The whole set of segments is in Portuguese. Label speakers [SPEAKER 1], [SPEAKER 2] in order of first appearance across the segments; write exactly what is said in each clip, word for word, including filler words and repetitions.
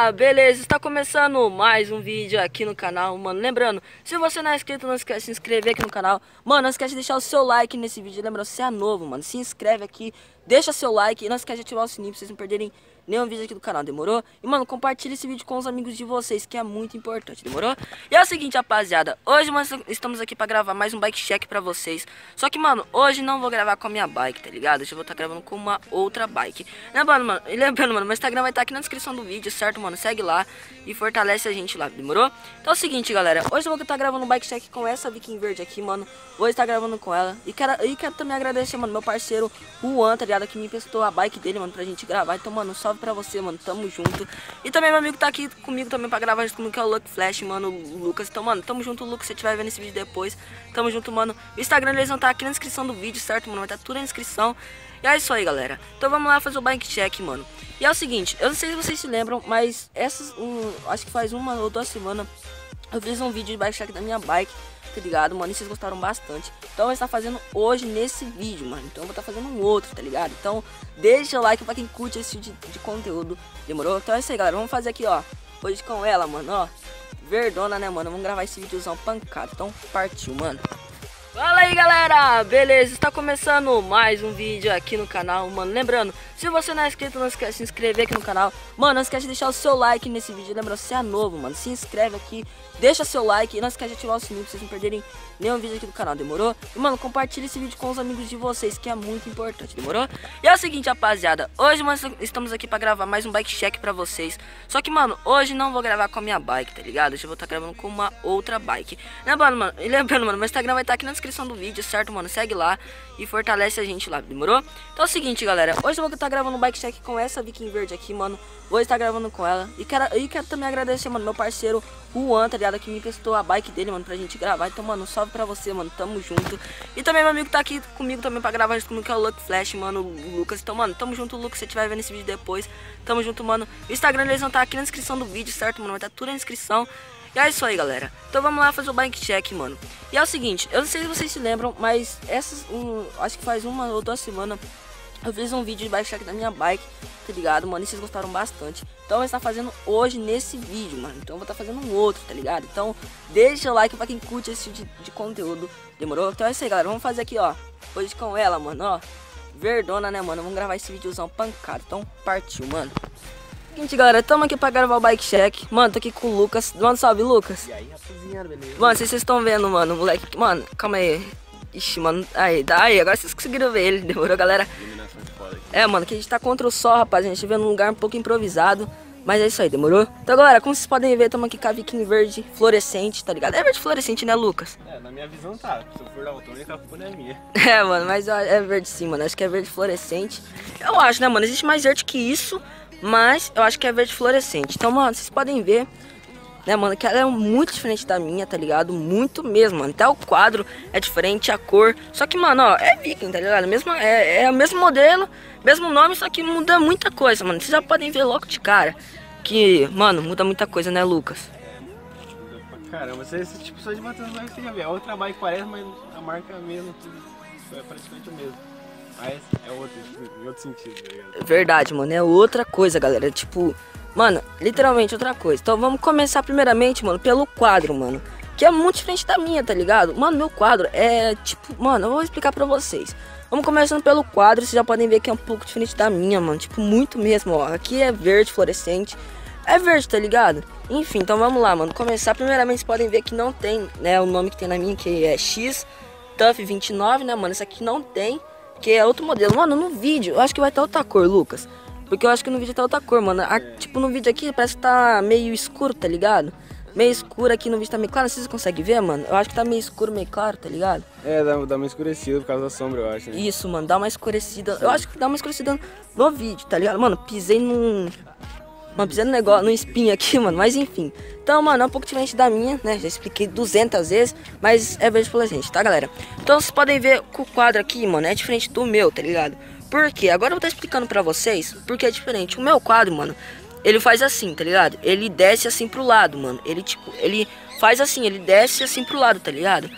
[SPEAKER 1] galera, beleza? Está começando mais um vídeo aqui no canal, mano. Lembrando, se você não é inscrito, não esquece de se inscrever aqui no canal. Mano, não esquece de deixar o seu like nesse vídeo. Lembrando, se é novo, mano, se inscreve aqui, deixa seu like e não esquece de ativar o sininho pra vocês não perderem nenhum vídeo aqui do canal, demorou? E, mano, compartilha esse vídeo com os amigos de vocês, que é muito importante, demorou? E é o seguinte, rapaziada, hoje nós estamos aqui pra gravar mais um bike check pra vocês. Só que, mano, hoje não vou gravar com a minha bike, tá ligado? Hoje eu vou estar gravando com uma outra bike. Lembrando, mano, e lembrando, mano, meu Instagram vai estar aqui na descrição do vídeo, certo, mano? Segue lá e fortalece a gente lá, demorou? Então é o seguinte, galera, hoje eu vou estar gravando um bike check com essa Viking verde aqui, mano. Vou estar gravando com ela. E quero, e quero também agradecer, mano, meu parceiro Juan, tá ligado? Que me emprestou a bike dele, mano, pra gente gravar. Então, mano, salve pra você, mano, tamo junto. E também meu amigo tá aqui comigo também pra gravar junto comigo, que é o Luck Flash, mano, o Lucas. Então, mano, tamo junto, Lucas, se você estiver vendo esse vídeo depois. Tamo junto, mano. O Instagram deles vão estar aqui na descrição do vídeo, certo, mano? Vai estar tudo na descrição. E é isso aí, galera. Então vamos lá fazer o bike check, mano. E é o seguinte, eu não sei se vocês se lembram, mas essas, um, acho que faz uma ou duas semanas eu fiz um vídeo de bike check da minha bike, tá ligado, mano? E vocês gostaram bastante. Então eu vou estar fazendo hoje nesse vídeo, mano. Então eu vou estar fazendo um outro, tá ligado? Então deixa o like pra quem curte esse tipo de, de conteúdo, demorou? Então é isso aí, galera. Vamos fazer aqui, ó, hoje com ela, mano, ó. Verdona, né, mano? Vamos gravar esse videozão pancado. Então partiu, mano. Fala aí, galera, beleza? Está começando mais um vídeo aqui no canal, mano. Lembrando, se você não é inscrito, não esquece de se inscrever aqui no canal. Mano, não esquece de deixar o seu like nesse vídeo. Lembrando, se é novo, mano, se inscreve aqui, deixa seu like e não esquece de ativar o sininho pra vocês não perderem nenhum vídeo aqui do canal, demorou? E, mano, compartilha esse vídeo com os amigos de vocês, que é muito importante, demorou? E é o seguinte, rapaziada, hoje nós estamos aqui pra gravar mais um bike check pra vocês. Só que, mano, hoje não vou gravar com a minha bike, tá ligado? Hoje eu vou estar gravando com uma outra bike. Lembrando, mano, e lembrando, mano, meu Instagram vai estar aqui na descrição do vídeo, certo, mano? Segue lá e fortalece a gente lá, demorou? Então é o seguinte, galera, hoje eu vou estar gravando um bike check com essa Viking verde aqui, mano. Vou estar gravando com ela. E quero, e quero também agradecer, mano, meu parceiro Juan, tá ligado? Que me emprestou a bike dele, mano, pra gente gravar. Então, mano, salve pra você, mano, tamo junto. E também meu amigo tá aqui comigo também pra gravar junto comigo, que é o Luck Flash, mano, o Lucas. Então, mano, tamo junto, Lucas, se você estiver vendo esse vídeo depois. Tamo junto, mano. O Instagram deles vão estar aqui na descrição do vídeo, certo, mano? Vai estar tudo na descrição. E é isso aí, galera. Então vamos lá fazer o bike check, mano. E é o seguinte, eu não sei se vocês se lembram, mas essas, um, acho que faz uma ou duas semanas eu fiz um vídeo de bike check da minha bike, tá ligado, mano? E vocês gostaram bastante. Então eu vou estar fazendo hoje nesse vídeo, mano. Então eu vou estar fazendo um outro, tá ligado? Então deixa o like pra quem curte esse tipo de, de conteúdo, demorou? Então é isso aí, galera. Vamos fazer aqui, ó, hoje com ela, mano, ó. Verdona, né, mano? Vamos gravar esse videozão pancado. Então partiu, mano. Seguinte, galera, tamo aqui pra gravar o bike check. Mano, tô aqui com o Lucas. Manda salve, Lucas.
[SPEAKER 2] E aí, rapaziada, beleza?
[SPEAKER 1] Mano, vocês estão vendo, mano, o moleque. Mano, calma aí. Ixi, mano. Aí, daí, agora vocês conseguiram ver ele. Demorou, galera?
[SPEAKER 2] Iluminação de foda aqui.
[SPEAKER 1] É, mano, que a gente tá contra o sol, rapaz. A gente veio num lugar um pouco improvisado. Mas é isso aí, demorou? Então, galera, como vocês podem ver, tamo aqui com a Viking verde fluorescente, tá ligado? É verde fluorescente, né, Lucas?
[SPEAKER 2] É, na minha visão tá. Se eu for daltônico, a culpa não é minha.
[SPEAKER 1] É, mano, mas é verde sim, mano. Acho que é verde fluorescente. Eu acho, né, mano? Existe mais verde que isso. Mas eu acho que é verde fluorescente. Então, mano, vocês podem ver, né, mano, que ela é muito diferente da minha, tá ligado? Muito mesmo, mano. Até o quadro é diferente, a cor. Só que, mano, ó, é Viking, tá ligado? Mesmo, é, é o mesmo modelo, mesmo nome, só que muda muita coisa, mano. Vocês já podem ver logo de cara que, mano, muda muita coisa, né, Lucas?
[SPEAKER 2] Muda pra caramba. Esse, esse tipo só de bater nos você já vê. A outra bike parece, mas a marca é a mesma, tudo é praticamente o mesmo. Mas é outro, em outro sentido, tá ligado?
[SPEAKER 1] Verdade, mano, é outra coisa, galera. Tipo, mano, literalmente outra coisa. Então vamos começar primeiramente, mano, pelo quadro, mano. Que é muito diferente da minha, tá ligado? Mano, meu quadro é tipo, mano, eu vou explicar pra vocês. Vamos começando pelo quadro, vocês já podem ver que é um pouco diferente da minha, mano. Tipo, muito mesmo, ó. Aqui é verde fluorescente. É verde, tá ligado? Enfim, então vamos lá, mano. Começar, primeiramente, vocês podem ver que não tem, né, o nome que tem na minha, que é X Tuff vinte e nove, né, mano? Esse aqui não tem, que é outro modelo. Mano, no vídeo, eu acho que vai estar outra cor, Lucas. Porque eu acho que no vídeo tá outra cor, mano. A, tipo, no vídeo aqui parece que tá meio escuro, tá ligado? Meio escuro aqui no vídeo tá meio claro. Vocês conseguem ver, mano? Eu acho que tá meio escuro, meio claro, tá ligado?
[SPEAKER 2] É, dá, dá uma escurecida por causa da sombra, eu acho, né?
[SPEAKER 1] Isso, mano, dá uma escurecida. Eu acho que dá uma escurecida no vídeo, tá ligado? Mano, pisei num... Mano, pisei num negócio, num espinho aqui, mano. Mas enfim. Então, mano, é um pouco diferente da minha, né? Já expliquei duzentas vezes, mas é verde fluorescente, tá, galera? Então, vocês podem ver que o quadro aqui, mano, é diferente do meu, tá ligado? Por quê? Agora eu vou estar explicando pra vocês porque é diferente. O meu quadro, mano, ele faz assim, tá ligado? Ele desce assim pro lado, mano. Ele, tipo, ele faz assim, ele desce assim pro lado, tá ligado?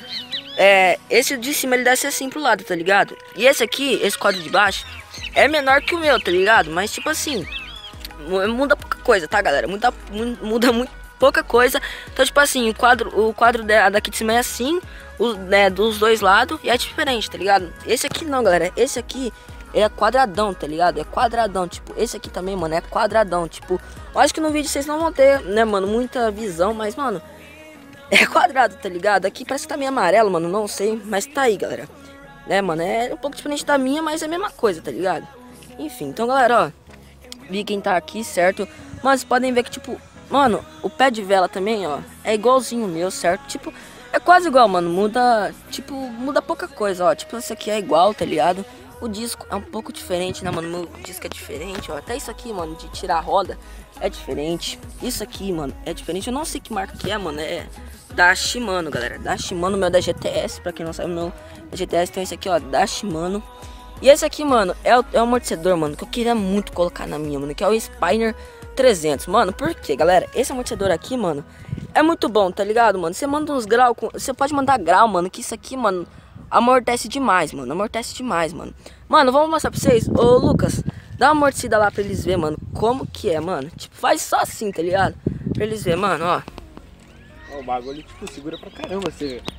[SPEAKER 1] É, esse de cima ele desce assim pro lado, tá ligado? E esse aqui, esse quadro de baixo, é menor que o meu, tá ligado? Mas tipo assim, muda pouca coisa, tá, galera? Muda, muda muito pouca coisa. Então, tipo assim, o quadro, o quadro daqui de cima é assim, o, né, dos dois lados, e é diferente, tá ligado? Esse aqui não, galera. Esse aqui é quadradão, tá ligado? É quadradão, tipo, esse aqui também, mano, é quadradão. Tipo, eu acho que no vídeo vocês não vão ter, né, mano, muita visão, mas, mano, é quadrado, tá ligado? Aqui parece que tá meio amarelo, mano, não sei, mas tá aí, galera. Né, mano, é um pouco diferente da minha, mas é a mesma coisa, tá ligado? Enfim, então, galera, ó, vi quem tá aqui, certo? Mas podem ver que, tipo, mano, o pé de vela também, ó, é igualzinho o meu, certo? Tipo, é quase igual, mano, muda, tipo, muda pouca coisa, ó. Tipo, esse aqui é igual, tá ligado? O disco é um pouco diferente, né, mano? Meu disco é diferente, ó. Até isso aqui, mano, de tirar a roda é diferente. Isso aqui, mano, é diferente. Eu não sei que marca que é, mano, é da Shimano, galera. Da Shimano, meu da G T S, pra quem não sabe, meu da G T S tem esse aqui, ó, da Shimano. E esse aqui, mano, é o, é o amortecedor, mano, que eu queria muito colocar na minha, mano, que é o Spinner trezentos. Mano, por quê, galera? Esse amortecedor aqui, mano, é muito bom, tá ligado, mano? Você manda uns graus, você pode mandar grau, mano, que isso aqui, mano, amortece demais, mano, amortece demais, mano. Mano, vamos mostrar pra vocês. Ô, Lucas, dá uma amortecida lá pra eles verem, mano, como que é, mano. Tipo, faz só assim, tá ligado? Pra eles verem, mano, ó.
[SPEAKER 2] Ó, o bagulho, tipo, segura pra caramba, você vê.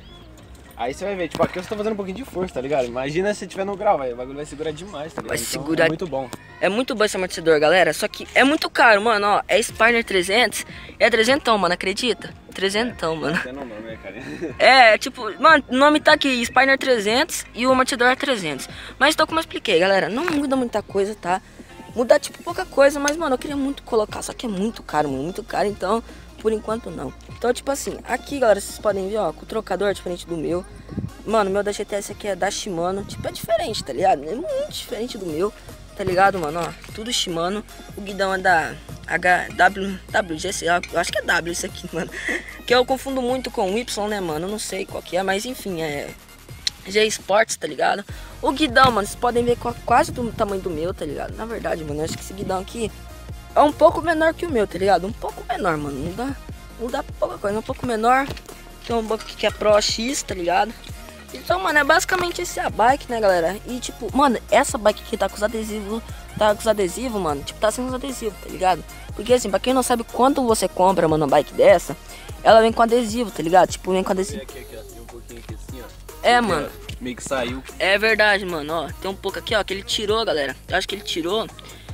[SPEAKER 2] Aí você vai ver, tipo, aqui eu tô fazendo um pouquinho de força, tá ligado? Imagina se tiver no grau, véio, o bagulho vai segurar demais, tá ligado?
[SPEAKER 1] Vai
[SPEAKER 2] então,
[SPEAKER 1] segurar...
[SPEAKER 2] é muito bom.
[SPEAKER 1] É muito bom esse amortecedor, galera. Só que é muito caro, mano, ó. É Spinner trezentos. É trezentão, mano, acredita? Trezentão, mano.
[SPEAKER 2] Não, não, né, cara?
[SPEAKER 1] É, tipo, mano, o nome tá aqui, Spinner trezentos e o amortecedor é trezentos. Mas então, como eu expliquei, galera, não muda muita coisa, tá? Muda, tipo, pouca coisa, mas, mano, eu queria muito colocar. Só que é muito caro, mano, muito caro, então, por enquanto, não. Então, tipo assim, aqui, galera, vocês podem ver, ó, com o trocador é diferente do meu. Mano, o meu da G T S aqui é da Shimano. Tipo, é diferente, tá ligado? É muito diferente do meu, tá ligado, mano? Ó, tudo Shimano. O guidão é da H W W G C. Eu acho que é W isso aqui, mano. Que eu confundo muito com Y, né, mano? Eu não sei qual que é, mas enfim, é G Sports, tá ligado? O guidão, mano, vocês podem ver quase do tamanho do meu, tá ligado? Na verdade, mano, eu acho que esse guidão aqui é um pouco menor que o meu, tá ligado? Um pouco menor, mano. Não dá, não dá pouca coisa, um pouco menor. Tem um banco aqui que é Pro X, tá ligado? Então, mano, é basicamente esse a bike, né, galera? E, tipo, mano, essa bike aqui tá com os adesivos, tá com os adesivos, mano, tipo, tá sem os adesivos, tá ligado? Porque, assim, pra quem não sabe quanto você compra, mano, uma bike dessa, ela vem com adesivo, tá ligado? Tipo, vem com adesivo.
[SPEAKER 2] Aqui, aqui, ó, tem um pouquinho aqui assim, ó.
[SPEAKER 1] É, mano.
[SPEAKER 2] Meio que saiu.
[SPEAKER 1] É verdade, mano, ó, tem um pouco aqui, ó, que ele tirou, galera. Eu acho que ele tirou.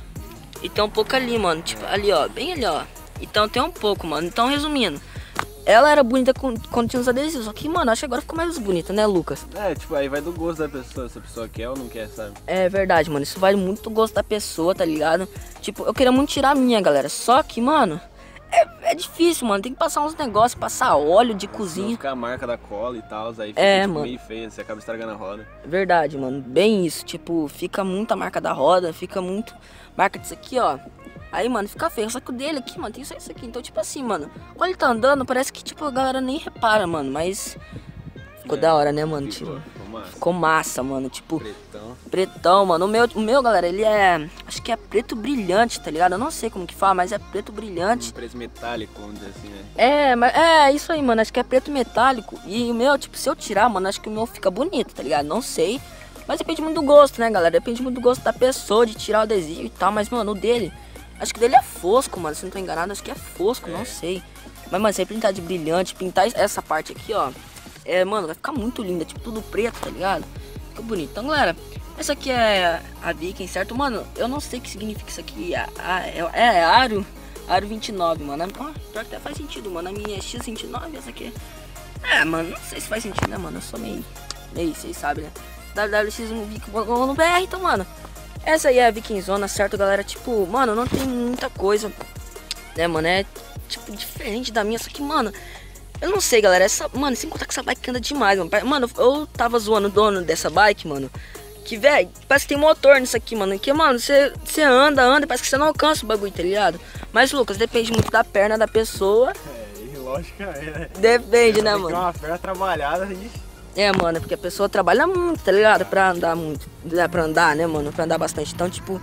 [SPEAKER 1] E tem um pouco ali, mano, tipo, ali, ó, bem ali, ó. Então tem um pouco, mano. Então, resumindo, ela era bonita quando tinha os adesivos, só que, mano, acho que agora ficou mais bonita, né, Lucas?
[SPEAKER 2] É, tipo, aí vai do gosto da pessoa, se a pessoa quer ou não quer, sabe?
[SPEAKER 1] É verdade, mano, isso vai muito do gosto da pessoa, tá ligado? Tipo, eu queria muito tirar a minha, galera, só que, mano, é, é difícil, mano, tem que passar uns negócios, passar óleo de cozinha.
[SPEAKER 2] Não ficar a marca da cola e tal, aí fica
[SPEAKER 1] é,
[SPEAKER 2] tipo,
[SPEAKER 1] mano,
[SPEAKER 2] meio feio, você acaba estragando a roda.
[SPEAKER 1] Verdade, mano, bem isso, tipo, fica muita marca da roda, fica muito marca disso aqui, ó. Aí, mano, fica feio. Só que o dele aqui, mano, tem só isso aqui. Então, tipo assim, mano, quando ele tá andando, parece que, tipo, a galera nem repara, mano. Mas ficou é, da hora, né, mano? Ficou, tipo, ficou, massa. ficou massa, mano. Tipo, pretão. Pretão, mano. O meu, o meu, galera, ele é... Acho que é preto brilhante, tá ligado? Eu não sei como que fala, mas é preto brilhante.
[SPEAKER 2] Um preto metálico, vamos dizer assim, né?
[SPEAKER 1] É, mas é isso aí, mano. Acho que é preto metálico. E o meu, tipo, se eu tirar, mano, acho que o meu fica bonito, tá ligado? Não sei. Mas depende muito do gosto, né, galera? Depende muito do gosto da pessoa, de tirar o adesivo e tal. Mas, mano, o dele... Acho que dele é fosco, mano, se não tô enganado, acho que é fosco, é. Não sei. Mas, mano, se pintar de brilhante, pintar essa parte aqui, ó, é, mano, vai ficar muito linda, tipo, tudo preto, tá ligado? Fica bonito. Então, galera, essa aqui é a Viking, certo? Mano, eu não sei o que significa isso aqui, é, é, é Aro, Aro vinte e nove, mano. Ah, pior que até faz sentido, mano, a minha é X vinte e nove, essa aqui é... É, mano, não sei se faz sentido, né, mano, eu sou meio, meio, vocês sabem, né? W W X no B R, então, mano... Essa aí é a Vikingzona, certo, galera? Tipo, mano, não tem muita coisa, né, mano? É, tipo, diferente da minha. Só que, mano, eu não sei, galera. Essa, mano, sem contar que essa bike anda demais, mano. Mano, eu tava zoando o dono dessa bike, mano. Que, velho, parece que tem motor nisso aqui, mano. Que, mano, você anda, anda e parece que você não alcança o bagulho, tá ligado? Mas, Lucas, depende muito da perna da pessoa.
[SPEAKER 2] É, lógico, é, né?
[SPEAKER 1] Depende, né, mano?
[SPEAKER 2] Tem uma perna trabalhada, gente.
[SPEAKER 1] É, mano, porque a pessoa trabalha muito, tá ligado? Pra andar muito, né? Pra andar, né, mano? Pra andar bastante. Então, tipo,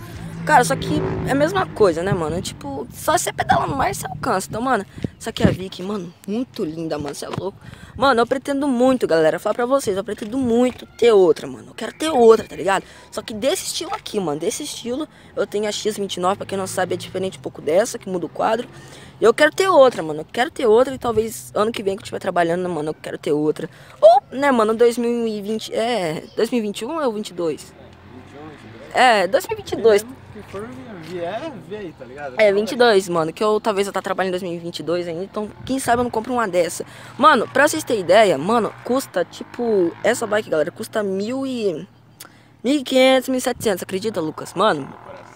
[SPEAKER 1] Cara, só que é a mesma coisa, né, mano? Tipo, só você pedalar no mar você alcança. Então, mano, essa aqui é a Viking, mano, muito linda, mano, você é louco. Mano, eu pretendo muito, galera, falar pra vocês, eu pretendo muito ter outra, mano. Eu quero ter outra, tá ligado? Só que desse estilo aqui, mano, desse estilo, eu tenho a X vinte e nove, pra quem não sabe, é diferente um pouco dessa, que muda o quadro. Eu quero ter outra, mano, eu quero ter outra e talvez ano que vem que eu estiver trabalhando, né, mano, eu quero ter outra. Ou, né, mano, dois mil e vinte, é, dois mil e vinte e um ou vinte e dois? É, dois mil e vinte e dois.
[SPEAKER 2] Se for vier, vê aí, tá ligado?
[SPEAKER 1] É, vinte e dois, mano, que eu talvez eu tá trabalhando em dois mil e vinte e dois ainda, então quem sabe eu não compro uma dessa. Mano, pra vocês terem ideia, mano, custa, tipo, essa bike, galera, custa mil e... mil e quinhentos, mil e setecentos, acredita, Lucas? Mano,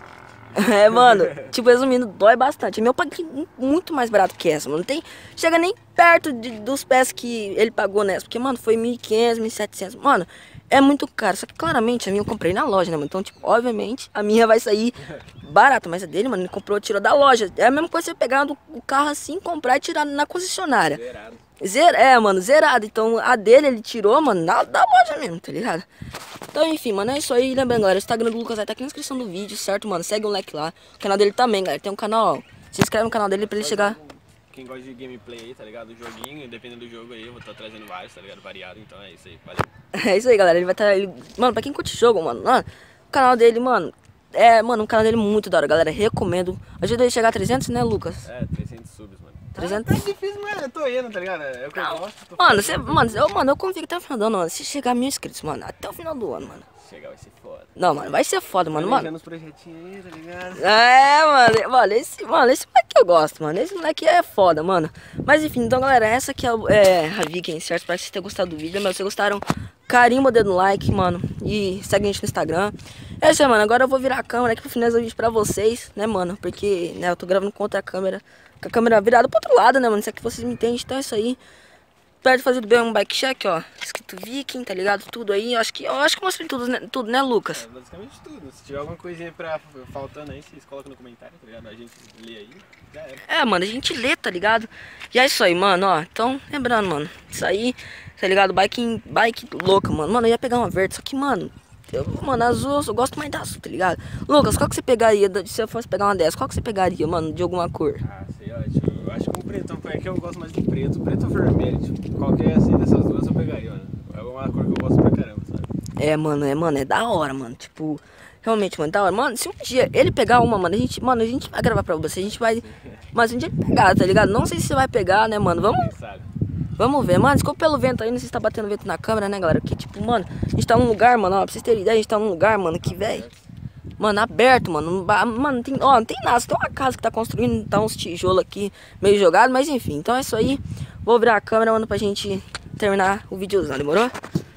[SPEAKER 1] é, mano, tipo, resumindo, dói bastante. Meu paguei muito mais barato que essa, mano, não tem... Chega nem perto de, dos pés que ele pagou nessa, porque, mano, foi mil e quinhentos, mil e setecentos, mano... É muito caro, só que claramente a minha eu comprei na loja, né, mano? Então, tipo, obviamente a minha vai sair barata, mas a dele, mano, ele comprou, tirou da loja. É a mesma coisa você pegar o carro assim, comprar e tirar na concessionária.
[SPEAKER 2] Zerado.
[SPEAKER 1] Zer, é, mano, zerado. Então a dele ele tirou, mano, na, da loja mesmo, tá ligado? Então, enfim, mano, é isso aí. Lembrando, galera, o Instagram do Lucas vai estar aqui na descrição do vídeo, certo, mano? Segue o like lá. O canal dele também, galera. Tem um canal, ó. Se inscreve no canal dele pra ele chegar...
[SPEAKER 2] Quem gosta de gameplay aí, tá ligado? O joguinho, dependendo do jogo aí, eu vou estar trazendo vários, tá ligado? Variado, então é isso aí, valeu.
[SPEAKER 1] É isso aí, galera, ele vai estar... Ele... Mano, pra quem curte jogo, mano, mano, o canal dele, mano, é, mano, um canal dele muito da hora, galera, recomendo. Ajuda ele a chegar a trezentos, né, Lucas?
[SPEAKER 2] É, trezentos subs, mano.
[SPEAKER 1] trezentos?
[SPEAKER 2] Ah, tá difícil, mas eu tô indo, tá ligado? É o que eu gosto.
[SPEAKER 1] Mano, você, mano, eu, mano, eu confio que até o final do ano, mano, se chegar a mil inscritos, mano, até o final do ano, mano.
[SPEAKER 2] Chegar vai ser foda.
[SPEAKER 1] Não, mano, vai ser foda, mano, mano.
[SPEAKER 2] Os projetinhos aí, tá ligado?
[SPEAKER 1] É, mano, mano, esse, mano, esse moleque eu gosto, mano. Esse moleque é foda, mano. Mas enfim, então, galera, essa aqui é, é a Viking, certo? Espero que vocês tenham gostado do vídeo. Mas se vocês gostaram, carimba o dedo no like, mano. E segue a gente no Instagram. É isso aí, mano. Agora eu vou virar a câmera aqui pra finalizar o vídeo pra vocês, né, mano? Porque, né, eu tô gravando com outra câmera, com a câmera virada pro outro lado, né, mano? Isso aqui vocês me entendem, então é isso aí. Perto de fazer bem um bike check, ó. Escrito Viking, tá ligado? Tudo aí. Eu acho que, eu acho que eu mostrei tudo, né, tudo, né, Lucas?
[SPEAKER 2] É, basicamente tudo. Se tiver alguma coisinha pra, faltando aí, vocês colocam no comentário, tá ligado? A gente lê aí, já era.
[SPEAKER 1] É, mano, a gente lê, tá ligado? E é isso aí, mano, ó. Então, lembrando, mano, isso aí, tá ligado? Bike, bike louca, mano. Mano, eu ia pegar uma verde, só que, mano, eu, mano, azul, eu gosto mais da azul, tá ligado? Lucas, qual que você pegaria, se eu fosse pegar uma dessa, qual que você pegaria, mano, de alguma cor?
[SPEAKER 2] Ah, sei, ó, tipo, eu acho que um preto, é que eu gosto mais de preto. Preto ou vermelho, tipo, qualquer assim dessas duas eu pegaria, mano. É uma cor que eu gosto pra caramba, sabe?
[SPEAKER 1] É, mano, é, mano, é da hora, mano, tipo... Realmente, mano, da hora. Mano, se um dia ele pegar uma, mano, a gente, mano, a gente vai gravar pra você, a gente vai... Mas um dia ele pegar, tá ligado? Não sei se você vai pegar, né, mano, vamos... Vamos ver, mano, desculpa pelo vento aí, não sei se tá batendo vento na câmera, né, galera? Porque, tipo, mano, a gente tá num lugar, mano, ó, pra vocês terem ideia, a gente tá num lugar, mano, que, velho... Mano, aberto, mano, mano, não tem, ó, não tem nada, só tem uma casa que tá construindo, tá uns tijolos aqui meio jogado, mas enfim, então é isso aí. Vou virar a câmera, mano, pra gente terminar o videozão, demorou?